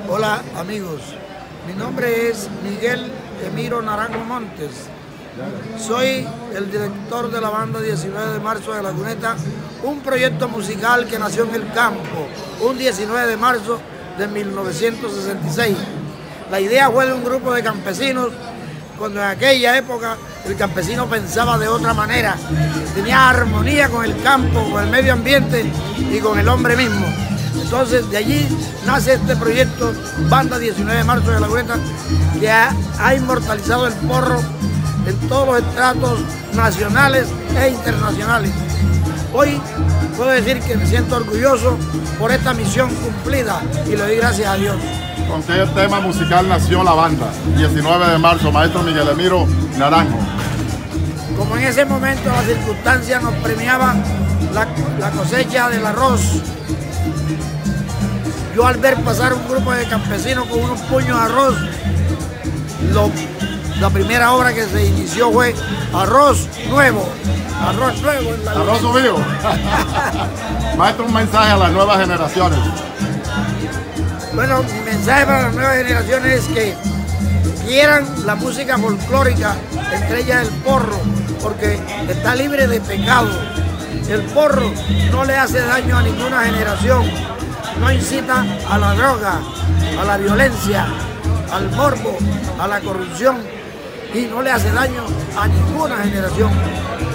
Hola amigos, mi nombre es Miguel Emiro Naranjo Montes. Soy el director de la banda 19 de marzo de La Cuneta, un proyecto musical que nació en el campo, un 19 de marzo de 1966. La idea fue de un grupo de campesinos, cuando en aquella época el campesino pensaba de otra manera, tenía armonía con el campo, con el medio ambiente y con el hombre mismo. Entonces de allí nace este proyecto, Banda 19 de marzo de La Cuneta, que ha inmortalizado el porro en todos los estratos nacionales e internacionales. Hoy puedo decir que me siento orgulloso por esta misión cumplida y le doy gracias a Dios. ¿Con qué tema musical nació la banda? 19 de marzo, maestro Miguel Emiro Naranjo. Como en ese momento las circunstancias nos premiaban la cosecha del arroz, yo al ver pasar un grupo de campesinos con unos puños de arroz, la primera obra que se inició fue Arroz Nuevo. Arroz Nuevo en la Arroz subido. Maestro, un mensaje a las nuevas generaciones. Bueno, mi mensaje para las nuevas generaciones es que quieran la música folclórica, entre ellas el porro, porque está libre de pecado. El porro no le hace daño a ninguna generación, no incita a la droga, a la violencia, al morbo, a la corrupción y no le hace daño a ninguna generación.